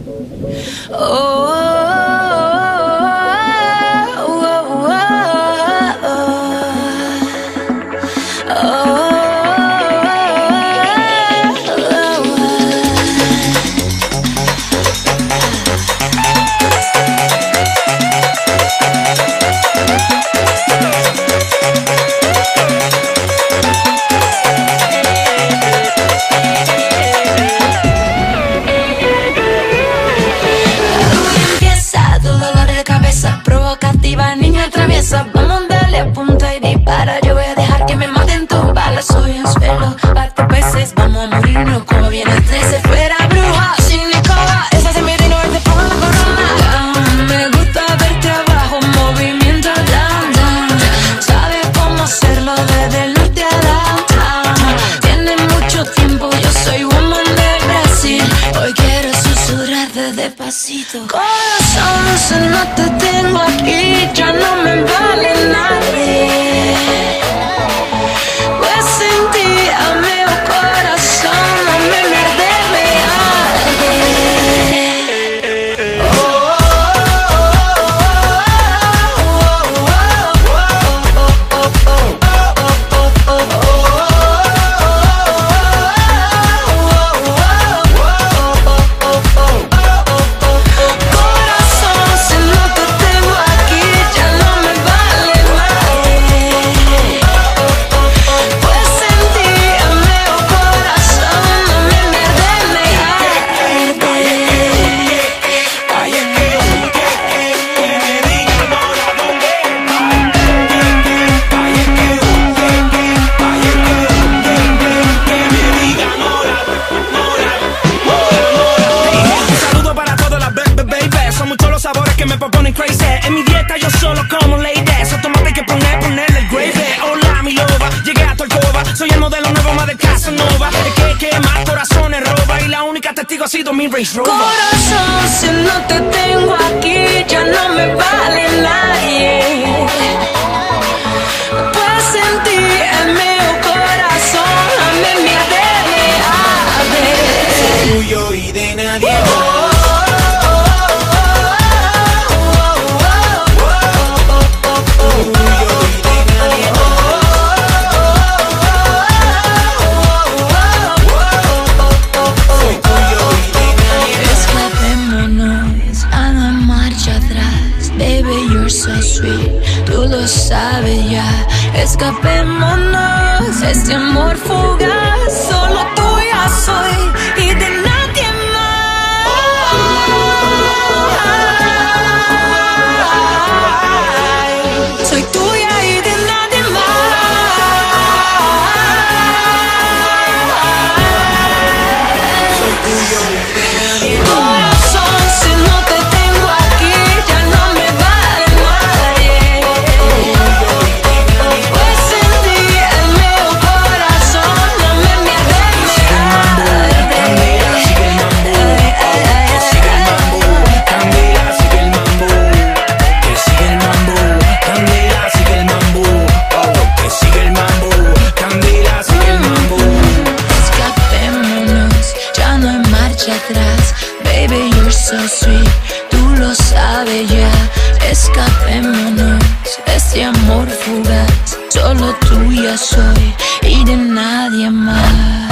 Niña traviesa, vamos a darle a punta y dispara. Yo voy a dejar que me maten tus balas. Soy un suelo, bate peces, vamos a morirnos como viene el 13. Fuera bruja, sin Nicola, esa se mete y no verte por la corona. Me gusta verte abajo, movimiento down, down. Sabes cómo hacerlo desde el norte a downtown. Tienes mucho tiempo, yo soy woman de Brasil. Hoy quiero susurrarte despacito. Corazón, si no te tengo aquí, ya no me vale nadie. Pues sin ti, amigo corazón, no me merde, me arde. Me proponen crazy. En mi dieta yo solo como ladies. Automate que ponerle el gravy. Hola mi loba, llegué a tu alcoba. Soy el modelo nuevo más de Casanova. El que más corazones roba. Y la única testigo ha sido mi Range Rover. Corazón, si no te tengo aquí, ya no me vale nadie. Pues en ti, en mi corazón, a mí me arde. Soy tuyo y de nadie más. Baby, you're so sweet, tú lo sabes ya. Escapémonos, este amor fugaz. Solo tuya soy y de nadie más. Soy tuya y de nadie más. Soy tuyo y de nadie más. Corazón, si no te tengo aquí, ya no me vale nadie. Pues en ti, el mío corazón, no me arde. Sigue el mambo, Candela, sigue el mambo. Que sigue el mambo, Candela, sigue el mambo. Que sigue el mambo, Candela, sigue el mambo. Escapémonos, ya no hay marcha atrás. Baby, you're so sweet, tú lo sabes ya. Escapémonos, este amor fugaz. Solo tuya soy y de nadie más.